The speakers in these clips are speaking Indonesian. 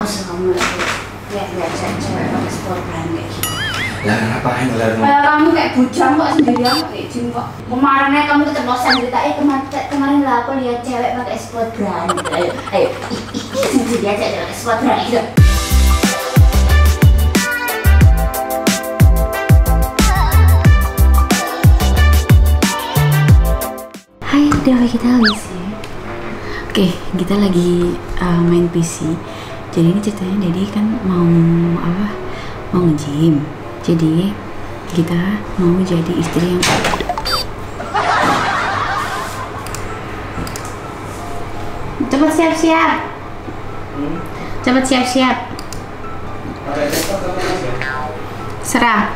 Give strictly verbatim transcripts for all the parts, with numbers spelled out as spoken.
Assalamualaikum. Lihat-lihat cewek-cewek pakai sport brand kayak gitu. Lah ngapain lah? Kayak kamu kayak bujang kok sendirian kayak Jim kok. Kemarinnya kamu keceplosan cerita, eh kemarin kemarin lah aku lihat cewek pakai sport brand. Ayo, ayo, ih, ih, sendiri aja pakai sport brand gitu. Hai, udah kita habis ya. Oke, kita lagi uh, main P C. Jadi ini ceritanya Dedi kan mau apa? Mau nge-gym. Jadi kita mau jadi istri yang cepat siap-siap. Hmm? Cepat siap-siap. Serah.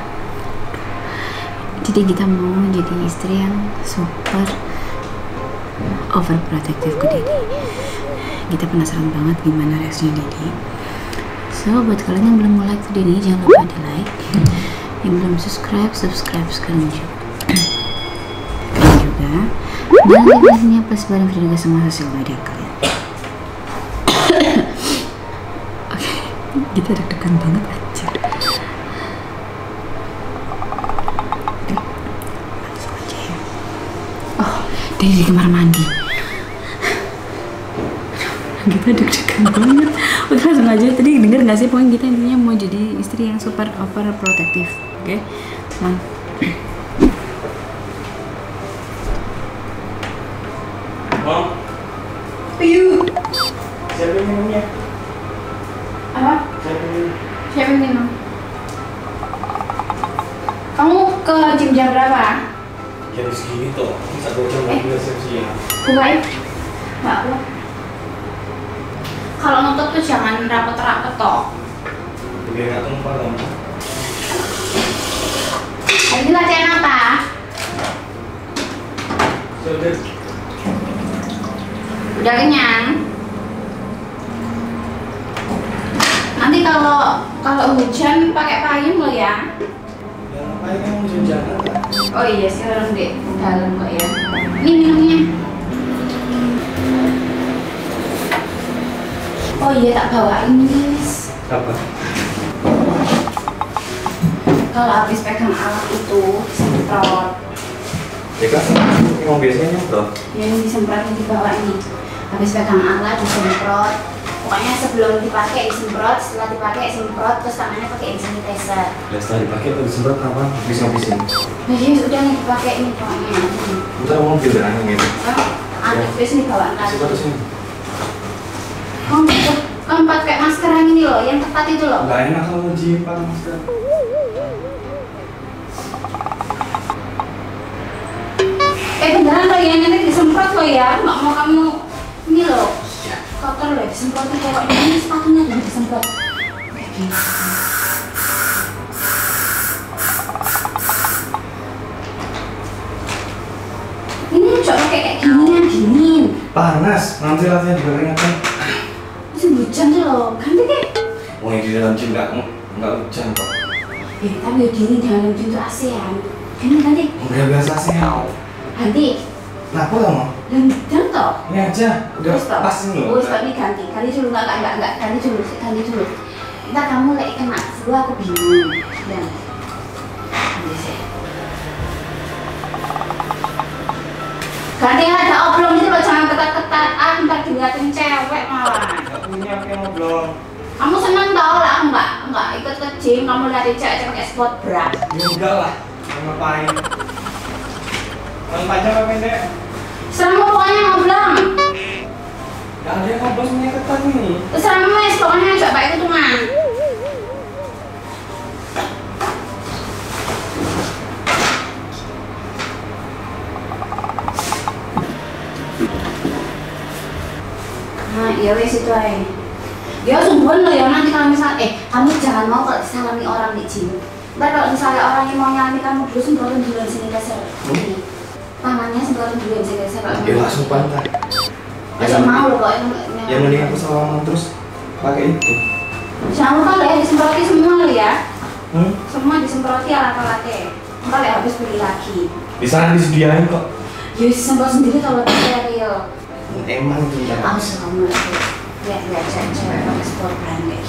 Jadi kita mau jadi istri yang super overprotective ke Dedi. Kita penasaran banget gimana reaksinya Dedi. So buat kalian yang belum like video ini jangan lupa di like. Yang belum subscribe, subscribe sekarang juga. Dan juga dan notifikasinya plus bareng video juga sama sosial media kalian. Oke, kita deg-degan banget aja. Oke, langsung aja ya. Oh, Dedi di kamar mandi. Kita deg-degan banget. Udah langsung aja. Tadi denger gak sih poin kita intinya mau jadi istri yang super overprotective. Oke, okay? Man. Mom. Ayo. Siapa minumnya? Apa? Siapa minum? Siapa minum? Kamu ke gym jam berapa? Jam segini toh. Satu jam lagi udah siap-siap. Bukain. Mbak aku. Kalau nutup tuh jangan rapet-rapet toh. Biar nggak tumpah dong. Ini latihan apa? Sudah. Udah kenyang? Nanti kalau kalau hujan pakai payung lo ya. Ya ngapain kamu hujan-hujanan? Oh iya sih orang di dalam kok ya. Ini minumnya. Oh iya tak bawain Miss. Apa? Kalau habis pegang alat itu semprot. Ya kan, emang biasanya nyemprot. Ya ini disemprot yang dibawa ini. Habis pegang alat disemprot. Pokoknya sebelum dipakai disemprot, setelah dipakai semprot, terus tangannya pakai hand sanitizer. Ya setelah dipakai atau disemprot apa? Habis-habisin. Jadi udah nih dipakai ini pokoknya. Udah mobil dan aneh gitu. Aneh terus nih bawaan tadi. Coba sini. Kamu kamu pakai masker yang ini loh, yang ketat itu loh. Gak enak kalau gym pakai masker. Eh beneran loh ya, nanti disemprot loh ya. Nggak mau kamu ini loh. Kotor loh, disemprot kayak ini sepatunya juga disemprot. Kayak gini. Ini coba kayak gini yang dingin. Panas, nanti latihan juga keringetan. Musim hujan tuh loh, ganti deh. Mau yang di dalam gym nggak nggak hujan kok. Eh tapi ya dingin jangan gym tuh ASEAN. Ganti ganti. Udah biasa sih. Ganti. Kenapa kamu? Dan jangan toh. Ini aja, udah pas ini loh. Oh, ini ganti, ganti dulu nggak nggak nggak ganti dulu, ganti dulu. Ntar kamu lagi kena flu aku bingung. Dan ganti sih. Ganti ada oblong itu loh, jangan ketat-ketat. Ah, ntar diliatin cewek malah. Nggak punya kayak oblong. Kamu seneng tau lah, enggak enggak ikut ke gym, kamu liatin cewek pakai sport bra. Ya enggak lah, ngapain? Yang panjang apa pendek? Serang pokoknya ngoblong. Gak ada yang ngobrol semuanya ketat nih. Serang mes, pokoknya coba pakai ketungan. Nah, iya wes itu aja. Ya sungguhan loh ya, nanti kalau misalnya, eh kamu jangan mau kalau disalami orang di gym. Ntar kalau misalnya orang yang mau nyalami kamu dulu semprotin dulu di sini kasar. Tangannya semprotin dulu di sini kasar. Ya langsung pantai. Masih mau loh kok yang yang mending aku salaman terus pakai itu. Jangan lupa loh ya, disemproti semua loh ya. Hmm? Semua disemproti alat-alatnya. Ntar ya habis beli lagi. Di sana disediain kok. Ya disemprot sendiri kalau steril. Emang itu Aku selalu lihat lihat cewek-cewek pakai sport brand kayak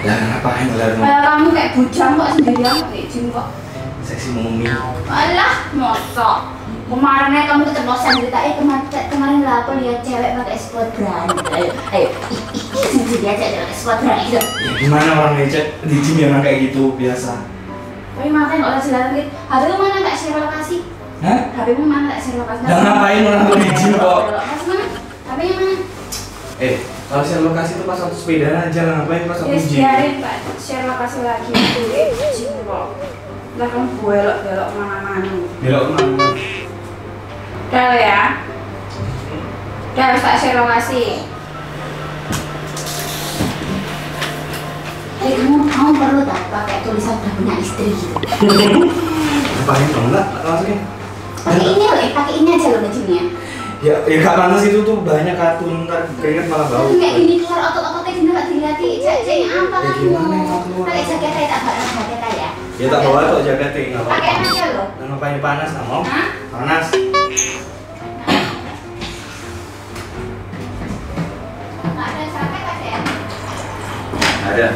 Lah ngapain lah? Kayak kamu kayak bujang kok sendirian kok izin kok. Seksi mumi. Alah, mosok. Kemarinnya kamu keceplosan cerita, eh kemarin, kemarin lah aku lihat cewek pakai sport bra. Ayo, ayo, ih, sendiri aja pakai sport bra gitu. Ya gimana orang ngecek di gym yang kayak gitu biasa. Tapi makanya nggak usah jalan gitu. H P-mu mana tak share lokasi? Hah? H P-mu mana tak share lokasi? Nah, ngapain orang di gym kok? Lokasi mana? H P-nya mana? Eh, kalau share lokasi itu pas waktu sepeda aja lah, ngapain pas waktu Yes, gym? biarin Pak, share lokasi lagi itu eh gym kok. Lah kamu belok-belok mana-mana. Belok mana? Udah ya. Udah harus tak share lokasi. Eh kamu kamu perlu tak pakai tulisan udah punya istri gitu. Ngapain dong enggak? Masukin. Pakai ini loh, eh, pakai ini aja loh nge-gymnya. Ya, ya gak pantas itu tuh banyak kartun ntar keringet malah bau. Kayak gini keluar otot-ototnya gini gak dilihatin. Cek-ceknya apa Ya, kamu? gimana yang mau keluar? Pakai jaketnya tak bawa jaketnya ya. Ya tak bawa tuh jaketnya nggak apa-apa. Pakai aja loh. Nah, ngapain panas nggak mau? Hah? Panas. Nggak ada jaket ada ya? Ada.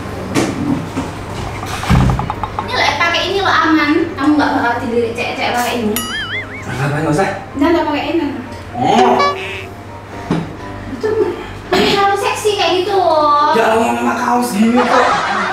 Ini loh, eh, pakai ini loh aman. Kamu nggak bakal dilirik cek-cek pakai ini. Nah, ngapain nggak usah? Nggak nggak pakai ini. Oh. Itu kamu terlalu seksi kayak gitu. Ya Allah, memang kaos gini kok.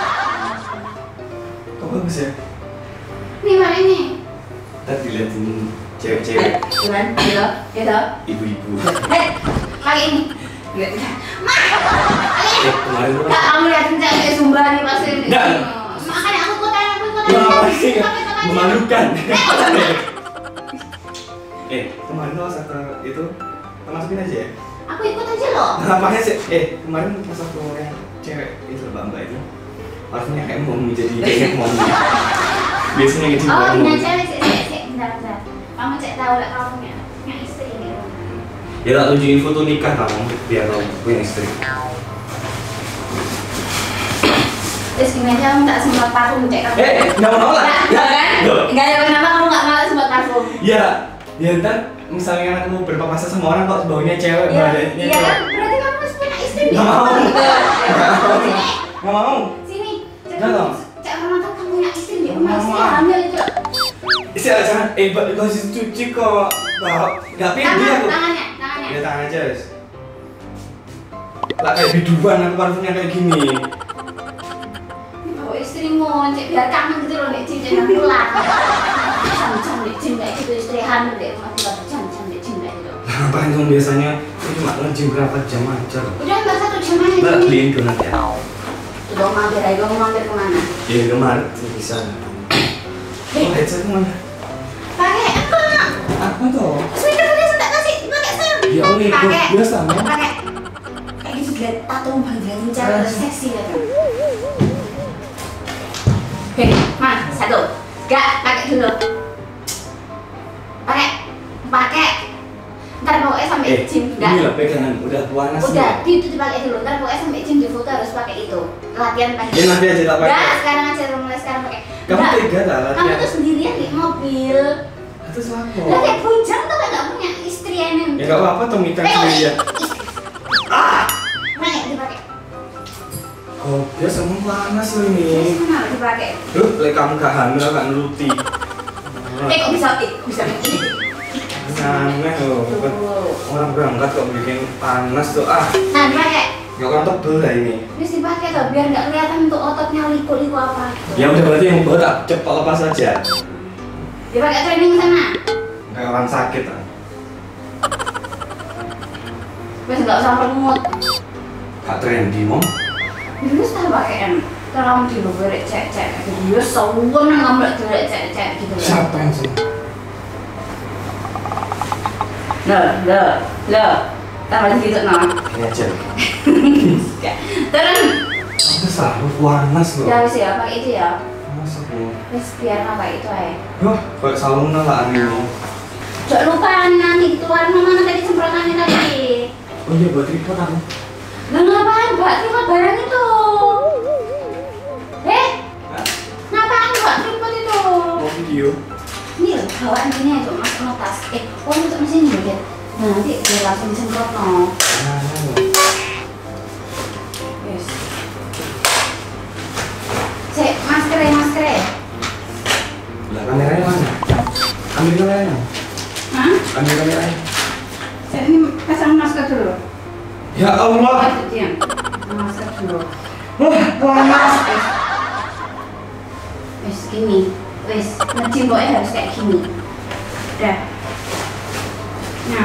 Kok bagus ya? Nih mana ini? Tadi dilihatin cewek-cewek, Gimana? Gitu? Gitu? ibu-ibu. Eh, pakai ini. Gitu. Mah, pakai ini. Eh, kemarin tuh Nggak, kan. kamu liatin cewek Sumba nih pasti. Nggak. Makanya aku ikutan, aku ikutan. Ya ngapain sih? Pakai tangan aja. Memalukan. Eh, Eh, kemarin tuh pas aku itu, kita masukin aja ya. aku ikut aja loh. Ngapain sih? Eh, kemarin pas aku yang cewek itu mbak-mbak itu, parfumnya kayak mommy jadi kayak mommy. Biasanya gitu. Oh, punya cewek sih, sih, sih, bentar, bentar. Kamu cek tahu lah kamu punya punya istri nih. Ya tak tunjukin foto nikah kamu biar kamu punya istri. Terus gimana aja kamu tak sempat parfum cek kamu? Eh, eh, nggak mau nolak? Nggak, Ya, kan? loh. Nggak ada kenapa kamu nggak malah sempat parfum? Ya, ya ntar misalnya aku berpapasan sama orang kok baunya cewek, Iya, badannya iya cewek. kan? Berarti kamu harus punya istri nih. Nggak mau. Nggak mau. Sini, Nggak mau. sini. Cek Nggak mau. cek orang kamu punya istri nih. Kamu Nggak istri mau. hamil itu. Isi ada jangan, eh, mbak, kasih cuci kok. Mbak, nggak pede Tangan, aku. tangannya, tangannya. Ya tangan aja, guys. Lah kayak biduan aku parfumnya kayak gini. Bawa istrimu, cek biar kangen gitu loh, nek cik jangan pulang. Jam-jam nek cik kayak gitu istri hamil deh, mati waktu jam-jam nek cik kayak gitu. Ngapain kamu biasanya? Ini cuma nge-gym berapa jam aja loh. Udah nggak satu jam aja. Mbak Jimmy. beliin donat ya? Udah mampir aja, kamu mampir kemana? Ya kemarin bisa. Oh, headset mana? Pakai apa? Apa tuh? Speaker tadi saya tak kasih, pakai sekarang. Ya oleh, Pakai. biasa ya. Pakai. Kayak gitu lihat tato bagian cewek seksi ya kan. Oke, mana? Satu. Gak, pakai dulu. Pakai. Pakai. Ntar pokoknya sampai Eh, gym, ini enggak. lah pegangan, udah panas Udah, nih. itu dipakai dulu. Ntar pokoknya sampai gym di foto harus pakai itu. Latihan pakai. Ya nanti aja tak pakai. Enggak, sekarang aja mulai sekarang pakai. Kamu Nggak. tega lah Kamu latihan. tuh sendirian di mobil. Itu siapa? Lah kayak bujang tuh kan nggak punya istri yang Ya nggak apa-apa tuh minta Eh, sendirian. Ah! Mana yang dipakai? Oh, dia semua panas loh ini. Terus mana yang dipakai? Loh, lek kamu gak hamil gak nuruti. Eh kok bisa eh, kok bisa ini? Aneh loh. Orang berangkat kok bikin panas tuh ah. Nah dipakai. Ya orang tebel lah ini. Terus dipakai tuh biar nggak kelihatan tuh ototnya liku-liku apa. Gitu. Ya udah berarti yang buat tak cepat lepas saja. Dipakai training sana. Kayak orang sakit ah. Terus nggak usah permut. Gak trendy mom. Terus tak pakai kan. Terlalu di luar cek-cek gitu. Dia sewon kamu lagi direk cek-cek gitu. Siapa yang seneng? Loh, loh, loh. Tambah gitu nah. Ini aja. Turun. Itu selalu panas loh. Ya wis ya, pakai itu ya. Masa bu? Wis biar apa itu aja. Wah, kayak salunan lah ini. Jangan lupa nanti itu warna mana tadi semprotannya tadi. Oh iya buat tripod aku. Lah ngapain buat tripod barang itu? Eh, Hah? ngapain buat tripod itu? Mau video? Ini loh, bawaan gini aja masuk ke tas. Eh, oh untuk mesin juga. Nah nanti dia langsung disemprot no. Nah, Yes. ambil kameranya. Hah? Ambil kameranya. Saya ini pasang masker dulu. Ya Allah. Oh, diam. Pasang masker dulu. Wah, panas. Wes gini, wes ngecimboknya harus kayak gini. Udah. Nah.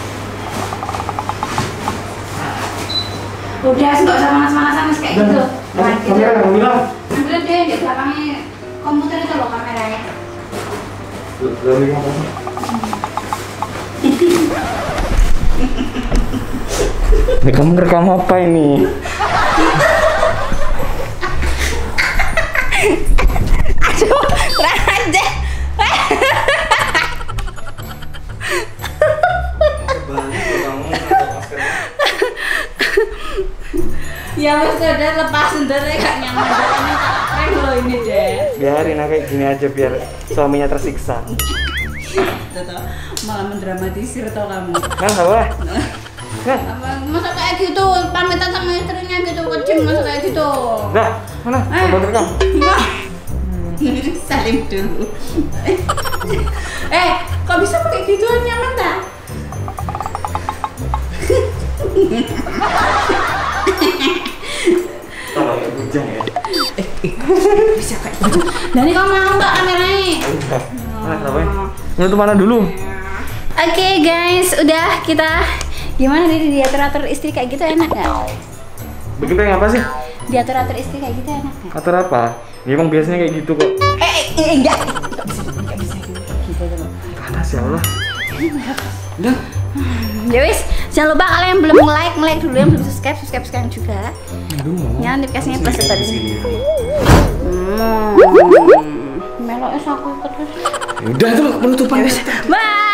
Udah, nggak usah panas-panasan kayak gitu. Nah, gitu. Kamera kamu bilang. Ambil deh di belakangnya komputer itu loh kameranya. Lalu apa? Ini kamu ngerekam apa ini? Aduh, kurang aja. Ya wes udah lepas sendiri gak nyaman. Ini tak keren loh ini deh. Biarin kayak gini aja biar suaminya tersiksa. Tuh, malah mendramatisir tau kamu. Nah, apa? Nah, Masa kayak gitu, pamitan sama istrinya gitu, kecil masa kayak gitu. nah, mana? Eh. Coba rekam. Wah. Salim dulu. Eh, kok bisa pakai gituan nyaman tak? Sama kayak bujang ya. Bisa kayak gitu. Nah, ini kamu mau nggak kameranya? Mana ngapain? Nyentuh mana dulu? Oke okay, guys, udah kita gimana nih diatur-atur istri kayak gitu enak nggak? Begitu yang apa sih? Diatur-atur istri kayak gitu enak nggak? Atur apa? Ya, emang biasanya kayak gitu kok. Eh, eh, eh enggak, nggak bisa, nggak bisa gitu dulu. Panas ya Allah. Udah. Ya wis, jangan lupa kalian yang belum like, like dulu, yang belum subscribe, subscribe sekarang juga. Nyalain notifikasinya plus tadi. Hmm, meloknya aku ikut terus. Udah itu penutupan. Bye.